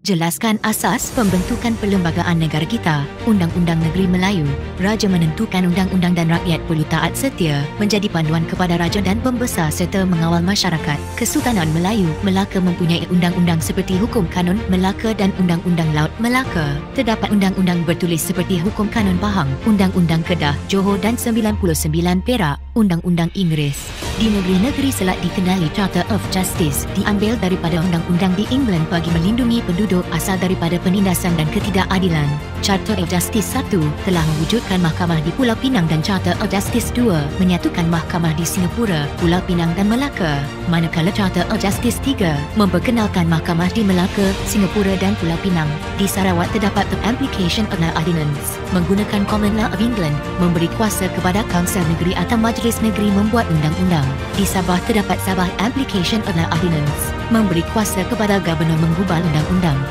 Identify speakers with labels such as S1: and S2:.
S1: Jelaskan asas pembentukan perlembagaan negara kita. Undang-Undang Negeri Melayu. Raja menentukan undang-undang dan rakyat perlu taat setia, menjadi panduan kepada raja dan pembesar serta mengawal masyarakat. Kesultanan Melayu Melaka mempunyai undang-undang seperti Hukum Kanun Melaka dan Undang-Undang Laut Melaka. Terdapat undang-undang bertulis seperti Hukum Kanun Pahang, Undang-Undang Kedah, Johor dan 99 Perak, Undang-Undang Inggeris. Di negeri-negeri Selat dikenali Charter of Justice, diambil daripada undang-undang di England bagi melindungi penduduk asal daripada penindasan dan ketidakadilan. Charter of Justice 1 telah mewujudkan mahkamah di Pulau Pinang dan Charter of Justice 2 menyatukan mahkamah di Singapura, Pulau Pinang dan Melaka. Manakala Charter of Justice 3 memperkenalkan mahkamah di Melaka, Singapura dan Pulau Pinang. Di Sarawak terdapat the Application of Law Ordinance menggunakan Common Law of England memberi kuasa kepada Kaunsil Negeri atau Majlis Negeri membuat undang-undang. Di Sabah terdapat Sabah Application of Law Ordinance memberi kuasa kepada Gubernur menggubal undang-undang.